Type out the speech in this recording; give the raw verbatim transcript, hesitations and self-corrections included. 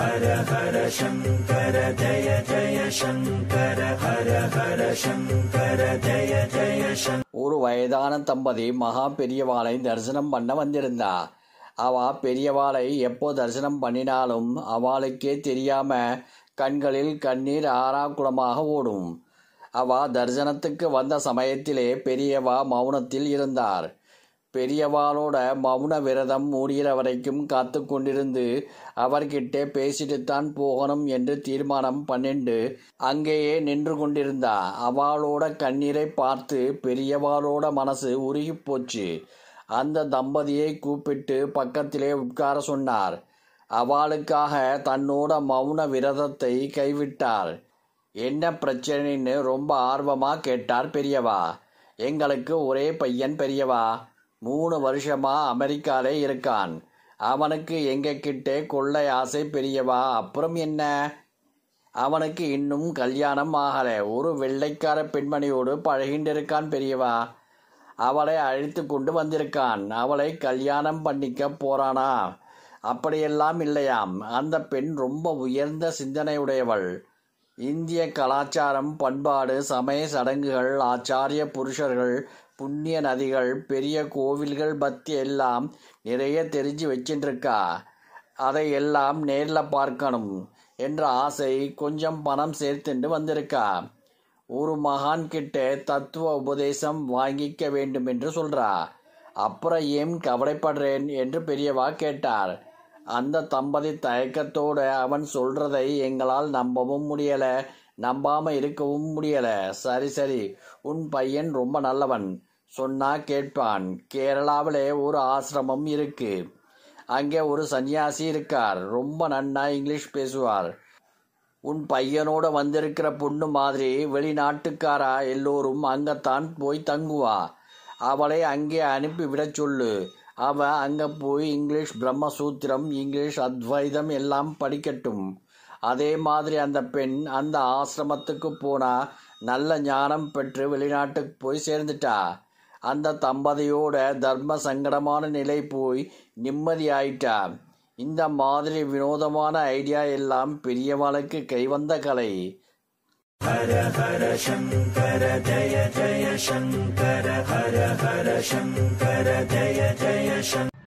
ஹர ஹர சங்கர ஜய ஜய சங்கர ஹர ஹர சங்கர ஜய ஜய சங்கர. ஒரு வயதான தம்பதி மகா பெரியவாளை தரிசனம் பண்ண வந்திருந்தா. அவ பெரியவாளை எப்போ தரிசனம் பண்ணினாலும் அவளுக்கே தெரியாம கண்களில் கண்ணீர் ஆறாக்குளமாக ஓடும். அவ தரிசனத்துக்கு வந்த சமயத்திலே பெரியவா மௌனத்தில் இருந்தார். பெரியவாளோட மௌன விரதம் மூடிகிற வரைக்கும் காத்து கொண்டிருந்து அவர்கிட்ட பேசிட்டுத்தான் போகணும் என்று தீர்மானம் பண்ணிண்டு அங்கேயே நின்று கொண்டிருந்தா. அவளோட கண்ணீரை பார்த்து பெரியவாளோட மனசு உருகி போச்சு. அந்த தம்பதியை கூப்பிட்டு பக்கத்திலே உட்கார சொன்னார். அவளுக்காக தன்னோட மௌன விரதத்தை கைவிட்டார். என்ன பிரச்சனைன்னு ரொம்ப ஆர்வமா கேட்டார் பெரியவா. எங்களுக்கு ஒரே பையன் பெரியவா, மூணு வருஷமா அமெரிக்காலே இருக்கான். அவனுக்கு எங்க கிட்டே கொள்ளை ஆசை பெரியவா. அப்புறம் என்ன, அவனுக்கு இன்னும் கல்யாணம் ஆகலை. ஒரு வெள்ளைக்கார பெண்மணியோடு பழகிட்டு இருக்கான் பெரியவா. அவளை அழைத்து கொண்டு வந்திருக்கான். அவளை கல்யாணம் பண்ணிக்க போறானா? அப்படியெல்லாம் இல்லையாம். அந்த பெண் ரொம்ப உயர்ந்த சிந்தனையுடையவள். இந்திய கலாச்சாரம், பண்பாடு, சமய சடங்குகள், ஆச்சாரிய புருஷர்கள், புண்ணிய நதிகள், பெரிய கோவில்கள் பற்றி எல்லாம் நிறைய தெரிஞ்சு வச்சுருக்கா. அதை எல்லாம் நேரில் பார்க்கணும் என்ற ஆசை கொஞ்சம் பணம் சேர்த்துண்டு வந்திருக்கா. ஒரு மகான் கிட்ட தத்துவ உபதேசம் வாங்கிக்க வேண்டும் என்று சொல்றா. அப்புறம் ஏன் கவலைப்படுறேன் என்று பெரியவா கேட்டார். அந்த தம்பதி தயக்கத்தோடு அவன் சொல்றதை எங்களால் நம்பவும் முடியல, நம்பாம இருக்கவும் முடியல. சரி சரி, உன் பையன் ரொம்ப நல்லவன், சொன்னா கேட்பான். கேரளாவிலே ஒரு ஆசிரமம் இருக்கு. அங்கே ஒரு சன்னியாசி இருக்கார். ரொம்ப நன்னா இங்கிலீஷ் பேசுவார். உன் பையனோட வந்திருக்கிற பொண்ணு மாதிரி வெளிநாட்டுக்காரா எல்லோரும் அங்கத்தான் போய் தங்குவா. அவளை அங்கே அனுப்பி விட சொல்லு. அவ அங்கே போய் இங்கிலீஷ் பிரம்மசூத்திரம், இங்கிலீஷ் அத்வைதம் எல்லாம் படிக்கட்டும். அதே மாதிரி அந்த பெண் அந்த ஆசிரமத்துக்கு போனா நல்ல ஞானம் பெற்று வெளிநாட்டுக்கு போய் சேர்ந்துட்டா. அந்த தம்பதியோட தர்ம சங்கடமான நிலை போய் நிம்மதியாயிட்டா. இந்த மாதிரி வினோதமான ஐடியா எல்லாம் பெரியவாளுக்கு கைவந்த கலை. ஹர ஹர சங்கர ஜய ஜய சங்கர ஹர ஹர சங்கர ஜய ஜய சங்கர.